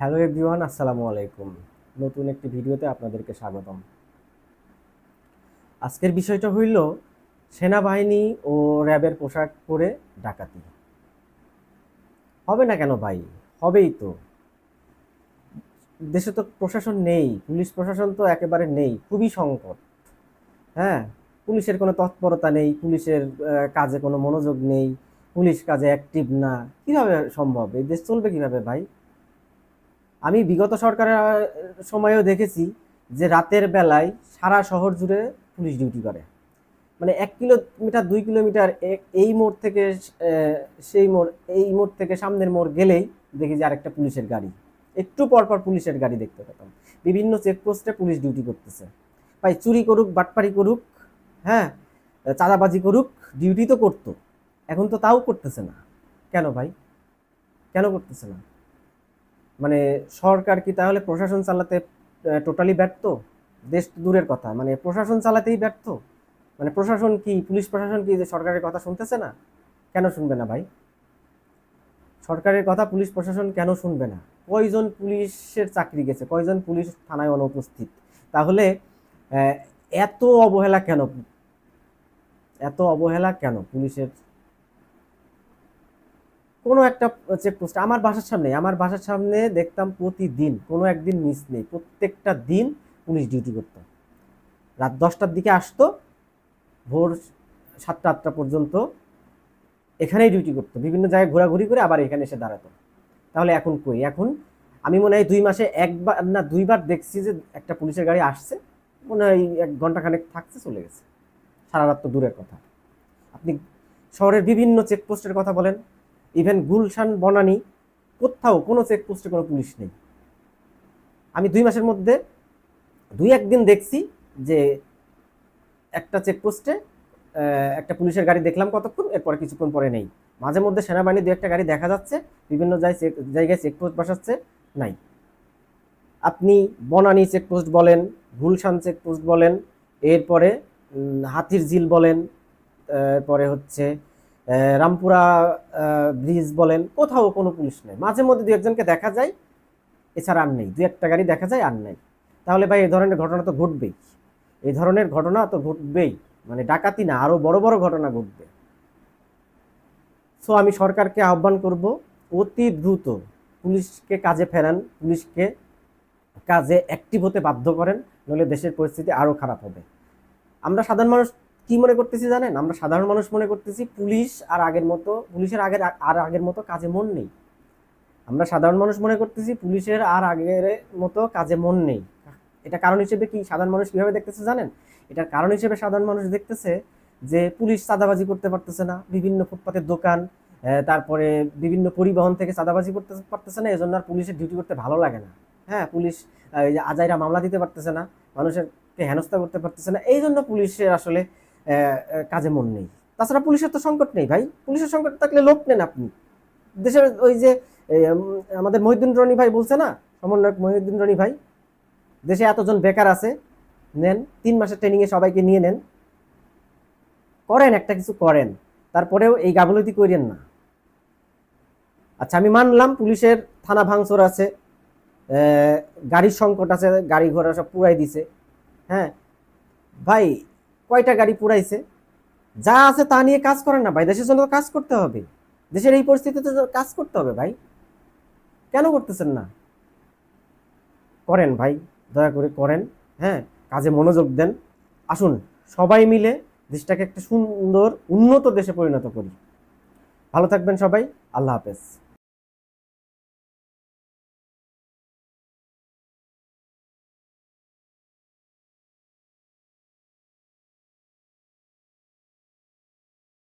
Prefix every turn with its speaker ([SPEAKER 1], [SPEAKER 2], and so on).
[SPEAKER 1] Hello everyone, আসসালামু আলাইকুম। নতুন একটি ভিডিওতে আপনাদেরকে স্বাগতম। আজকের বিষয়টা হইল সেনাবাহিনী ও র্যাবের পোশাক পরে ডাকাতি। হবে না কেন ভাই? হবেই তো। দেশে তো প্রশাসন নেই, পুলিশ প্রশাসন তো একেবারে নেই, খুবই সংকট। হ্যাঁ, পুলিশের কোনো তৎপরতা নেই, পুলিশের কাজে কোনো মনোযোগ নেই, পুলিশ কাজে অ্যাক্টিভ না। কিভাবে সম্ভব? এই দেশ চলবে কিভাবে ভাই? আমি বিগত সরকারের সময়েও দেখেছি যে রাতের বেলায় সারা শহর জুড়ে পুলিশ ডিউটি করে। মানে 1 কিলোমিটার 2 কিলোমিটার এই মোড় থেকে সেই মোড়, এই মোড় থেকে সামনের মোড় গেলেই দেখি যে আরেকটা পুলিশের গাড়ি, একটু পর পর পুলিশের গাড়ি দেখতে পেতাম। বিভিন্ন চেকপোস্টে পুলিশ ডিউটি করতেছে। ভাই, চুরি করুক, বাটপারি করুক, হ্যাঁ, চাঁদাবাজি করুক, ডিউটি তো করতো। এখন তো তাও করতেছে না। কেন ভাই? কেন করতেছে না? মানে সরকার কি তাহলে প্রশাসন চালাতে টোটালি ব্যর্থ? দেশ তো দূরের কথা, মানে প্রশাসন চালাতেই ব্যর্থ। মানে প্রশাসন কি, পুলিশ প্রশাসন কি যে সরকারের কথা শুনতেছে না? কেন শুনবে না ভাই? সরকারের কথা পুলিশ প্রশাসন কেন শুনবে না? কয়জন পুলিশের চাকরি গেছে, কয়জন পুলিশ থানায় অনুপস্থিত? তাহলে আহ, এত অবহেলা কেন? এত অবহেলা কেন পুলিশের? কোনো একটা চেকপোস্ট আমার বাসার সামনে দেখতাম প্রতিদিন, কোনো একদিন মিস নেই, প্রত্যেকটা দিন পুলিশ ডিউটি করতো। রাত 10টার দিকে আসতো, ভোর 7টা 8টা পর্যন্ত এখানেই ডিউটি করতো, বিভিন্ন জায়গায় ঘোরাঘুরি করে আবার এখানে এসে দাঁড়াতো। তাহলে এখন কই? এখন আমি মনে হয় 2 মাসে একবার না দুইবার দেখছি যে একটা পুলিশের গাড়ি আসছে, মনে হয় 1 ঘন্টা খানেক থাকছে, চলে গেছে। সারা রাত তো দূরের কথা। আপনি শহরের বিভিন্ন চেকপোস্টের কথা বলেন, ইভেন গুলশান বনানী, কোথাও কোনো চেকপোস্টে কোনো পুলিশ নেই। আমি 2 মাসের মধ্যে 2 1 দিন দেখছি যে একটা চেকপোস্টে একটা পুলিশের গাড়ি দেখলাম কতক্ষণ, এরপরে কিছুক্ষণ পরে নেই। মাঝে মধ্যে সেনাবাহিনী 2 একটা গাড়ি দেখা যাচ্ছে, বিভিন্ন জায়গায় চেকপোস্ট বসাচ্ছে, নাই। আপনি বনানী চেকপোস্ট বলেন, গুলশান চেকপোস্ট বলেন, এরপরে হাতির ঝিল বলেন, এরপরে হচ্ছে রামপুরা ব্রিজ বলেন, কোথাও কোনো পুলিশ নেই। মাঝে মধ্যে 2 একজনকে দেখা যায়, এছাড়া আর নেই। 2 একটা গাড়ি দেখা যায়, আর নেই। তাহলে ভাই, এই ধরনের ঘটনা তো ঘটবেই। এই ধরনের ঘটনা তো ঘটবেই, মানে ডাকাতি না, আরো বড় বড় ঘটনা ঘটবে। সো আমি সরকারকে আহ্বান করব, অতি দ্রুত পুলিশকে কাজে ফেরান, পুলিশকে কাজে অ্যাক্টিভ হতে বাধ্য করেন, নইলে দেশের পরিস্থিতি আরো খারাপ হবে। আমরা সাধারণ মানুষ কি মনে করতেছি জানেন? আমরা সাধারণ মানুষ মনে করতেছি পুলিশের আগের মতো কাজে মন নেই। আমরা সাধারণ মানুষ মনে করতেছি পুলিশের আর আগের মতো কাজে মন নেই। এটা কারণ হিসেবে কি সাধারণ মানুষ কিভাবে দেখতেছে জানেন? এটার কারণ হিসেবে সাধারণ মানুষ দেখতেছে যে পুলিশ চাঁদাবাজি করতে পারতেছে না, বিভিন্ন ফুটপাতের দোকান, তারপরে বিভিন্ন পরিবহন থেকে চাঁদাবাজি করতে পারতেছে না, এজন্য আর পুলিশের ডিউটি করতে ভালো লাগে না। হ্যাঁ, পুলিশ এই যে আজাইরা মামলা দিতে পারতেছে না, মানুষেরকে হেনস্থা করতে পারতেছে না, এই জন্য পুলিশের আসলে কাজে মন নেই। তাছাড়া পুলিশের তো সংকট নেই ভাই। পুলিশের সংকট থাকলে লোক নেন আপনি। দেশের ওই যে আমাদের মহিউদ্দিন রনি ভাই বলছে না, সমন্বয়ক মহিউদ্দিন রনি ভাই, দেশে এতজন বেকার আছে, নেন 3 মাসের ট্রেনিংয়ে সবাইকে নিয়ে নেন, করেন একটা কিছু করেন, তারপরেও এই গাফলতি করেন না। আচ্ছা, আমি মানলাম পুলিশের থানা ভাঙচুর আছে, গাড়ির সংকট আছে, গাড়ি ঘোড়া সব পুরাই দিছে। হ্যাঁ ভাই, কয়টা গাড়ি পুরাইছে? যা আছে তা নিয়ে কাজ করেন না ভাই, দেশের জন্য কাজ করতে হবে, দেশের এই পরিস্থিতিতে কাজ করতে হবে ভাই। কেন করতেছেন না? করেন ভাই, দয়া করে করেন। হ্যাঁ, কাজে মনোযোগ দেন। আসুন সবাই মিলে দেশটাকে একটা সুন্দর উন্নত দেশে পরিণত করি। ভালো থাকবেন সবাই। আল্লাহ হাফেজ।